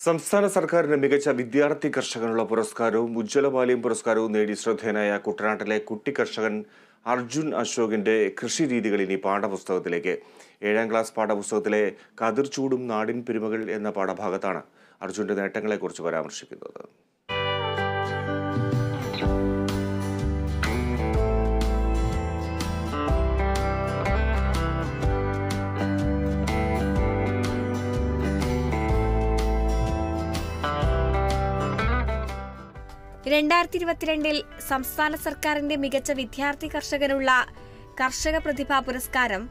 സംസ്ഥാന സർക്കാരിന്റെ മികച്ച വിദ്യാർത്ഥി കർഷകനുള്ള പുരസ്കാരവും ഉജ്ജ്വല ബാല്യം പുരസ്കാരവും നേടി ശ്രദ്ധേയനായ കുട്ടനാട്ടിലെ കുട്ടി കർഷകൻ അർജുൻ അശോകിന്റെ കൃഷി രീതികൾ ഇനി പാഠപുസ്തകത്തിലേക്ക്. 7ാം ക്ലാസ് പാഠപുസ്തകത്തിലെ കതിർചൂടും നാടിൻ പെരുമകൾ എന്ന പാഠഭാഗത്താണ് അർജുന്റെ നേട്ടങ്ങളെക്കുറിച്ച് പരാമർശിക്കുന്നത്. സംസ്ഥാന സർക്കാരിന്റെ മികച്ച വിദ്യാർത്ഥി കർഷകനുള്ള കർഷക പ്രതിഭാ പുരസ്കാരം,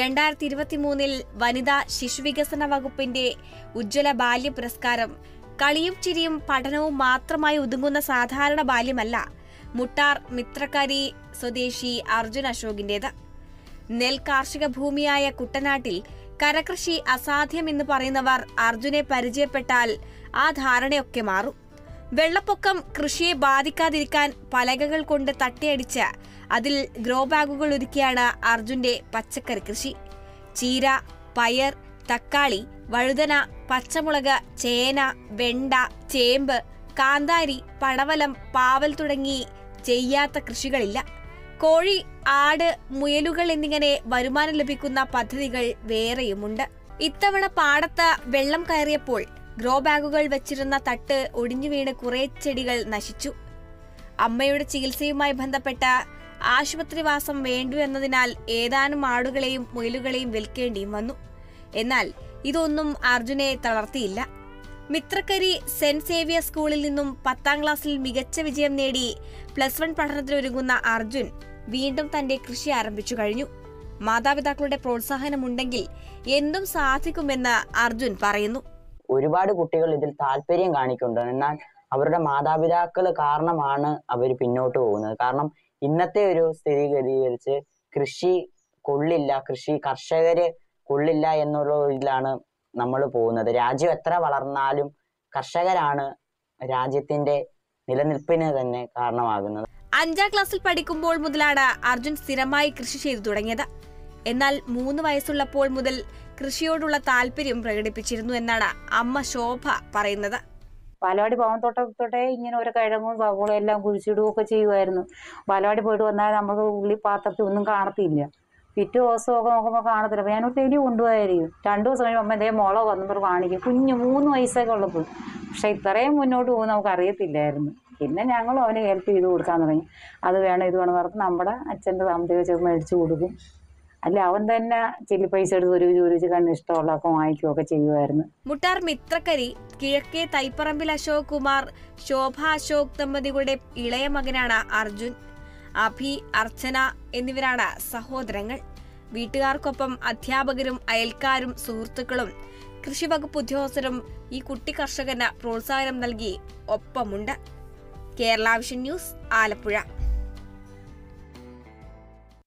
2023 വനിതാ ശിശുവികസന വകുപ്പിന്റെ ഉജ്ജ്വല ബാല്യ പുരസ്കാരം കളിയും ചിരിയും പഠനവും മാത്രമായി ഒതുങ്ങുന്ന സാധാരണ ബാല്യമല്ല മുട്ടാർ മിത്രക്കരി സ്വദേശി അർജുൻ അശോകിന്റേത്. നെൽ കാർഷിക ഭൂമിയായ കുട്ടനാട്ടിൽ കരകൃഷി അസാധ്യമെന്ന് പറയുന്നവർ അർജുനെ പരിചയപ്പെട്ടാൽ ആ ധാരണയൊക്കെ മാറും. വെള്ളപ്പൊക്കം കൃഷിയെ ബാധിക്കാതിരിക്കാൻ പലകകൾ കൊണ്ട് തട്ടിയടിച്ച് അതിൽ ഗ്രോ ബാഗുകൾ ഒരുക്കിയാണ് അർജുന്റെ പച്ചക്കറി കൃഷി. ചീര, പയർ, തക്കാളി, വഴുതന, പച്ചമുളക്, ചേന, വെണ്ട, ചേമ്പ്, കാന്താരി, പടവലം, പാവൽ തുടങ്ങി ചെയ്യാത്ത കൃഷികളില്ല. കോഴി, ആട്, മുയലുകൾ എന്നിങ്ങനെ വരുമാനം ലഭിക്കുന്ന പദ്ധതികൾ വേറെയുമുണ്ട്. ഇത്തവണ പാടത്ത് വെള്ളം കയറിയപ്പോൾ ഗ്രോ ബാഗുകൾ വെച്ചിരുന്ന തട്ട് ഒടിഞ്ഞു വീണ് കുറെ ചെടികൾ നശിച്ചു. അമ്മയുടെ ചികിത്സയുമായി ബന്ധപ്പെട്ട ആശുപത്രിവാസം വേണ്ടു എന്നതിനാൽ ഏതാനും ആടുകളെയും മുയലുകളെയും വിൽക്കേണ്ടിയും വന്നു. എന്നാൽ ഇതൊന്നും അർജുനെ തളർത്തിയില്ല. മിത്രക്കരി സെന്റ് സേവിയർ സ്കൂളിൽ നിന്നും 10ാം ക്ലാസ്സിൽ മികച്ച വിജയം നേടി +1 പഠനത്തിനൊരുങ്ങുന്ന അർജുൻ വീണ്ടും തന്റെ കൃഷി ആരംഭിച്ചു കഴിഞ്ഞു. മാതാപിതാക്കളുടെ പ്രോത്സാഹനമുണ്ടെങ്കിൽ എന്തും സാധിക്കുമെന്ന് അർജുൻ പറയുന്നു. ഒരുപാട് കുട്ടികൾ ഇതിൽ താല്പര്യം കാണിക്കുന്നുണ്ട്. എന്നാൽ അവരുടെ മാതാപിതാക്കൾ കാരണമാണ് അവർ പിന്നോട്ട് പോകുന്നത്. കാരണം ഇന്നത്തെ ഒരു സ്ഥിതിഗതികരിച്ച് കൃഷി കൊള്ളില്ല, കർഷകര് കൊള്ളില്ല എന്നുള്ള ഇതിലാണ് നമ്മൾ പോകുന്നത്. രാജ്യം എത്ര വളർന്നാലും കർഷകരാണ് രാജ്യത്തിന്റെ നിലനിൽപ്പിന് തന്നെ കാരണമാകുന്നത്. 5ാം ക്ലാസ്സിൽ പഠിക്കുമ്പോൾ മുതലാണ് അർജുൻ സ്ഥിരമായി കൃഷി ചെയ്തു തുടങ്ങിയത്. എന്നാൽ 3 വയസ്സുള്ളപ്പോൾ മുതൽ കൃഷിയോടുള്ള താല്പര്യം പ്രകടിപ്പിച്ചിരുന്നു എന്നാണ് അമ്മ ശോഭ പറയുന്നത്. ബാലവാടി പോകാൻ ഇങ്ങനെ ഓരോ കിഴങ്ങും സവോളയും എല്ലാം കുഴിച്ചിടുകയൊക്കെ ചെയ്യുമായിരുന്നു. ബാലവാടി പോയിട്ട് വന്നാൽ നമുക്ക് ഉള്ളി പാത്രത്തിൽ ഒന്നും കാണത്തില്ല. പിറ്റേ ദിവസമൊക്കെ നോക്കുമ്പോൾ കാണത്തില്ല. അപ്പോൾ ഞാനൊരു ഡെയിലി കൊണ്ടുപോയായിരിക്കും. 2 ദിവസം കഴിയുമ്പോൾ അമ്മ എന്തേ മുളക് വന്നപ്പോൾ കാണിക്കും. കുഞ്ഞ് 3 വയസ്സൊക്കെ ഉള്ളപ്പോൾ. പക്ഷെ ഇത്രയും മുന്നോട്ട് പോകുന്ന നമുക്ക് അറിയത്തില്ലായിരുന്നു. പിന്നെ ഞങ്ങളും അവന് ഹെൽപ്പ് ചെയ്ത് കൊടുക്കാൻ തുടങ്ങി. അത് വേണം ഇത് വേണം പറഞ്ഞ് നമ്മുടെ അച്ഛൻ്റെ സാമ്പത്തിക ചെറുപ്പം മേടിച്ചു കൊടുക്കും. അല്ല അവൻ തന്നെ ചില്ലി പൈസ എടുത്ത് ഒരു കണ്ണ് ഇഷ്ടമുള്ളതൊക്കെ വാങ്ങിക്കുകയൊക്കെ ചെയ്യുമായിരുന്നു. മുട്ടാർ മിത്രക്കരി കിഴക്കേ തൈപ്പറമ്പിൽ അശോക് കുമാർ, ശോഭ അശോക് ദമ്പതികളുടെ ഇളയ മകനാണ് അർജുൻ. അഭി, അർച്ചന എന്നിവരാണ് സഹോദരങ്ങൾ. വീട്ടുകാർക്കൊപ്പം അധ്യാപകരും അയൽക്കാരും സുഹൃത്തുക്കളും കൃഷിവകുപ്പ് ഉദ്യോഗസ്ഥരും ഈ കുട്ടി കർഷകന് പ്രോത്സാഹനം നൽകി ഒപ്പമുണ്ട്. Kerala vision news, Alappuzha.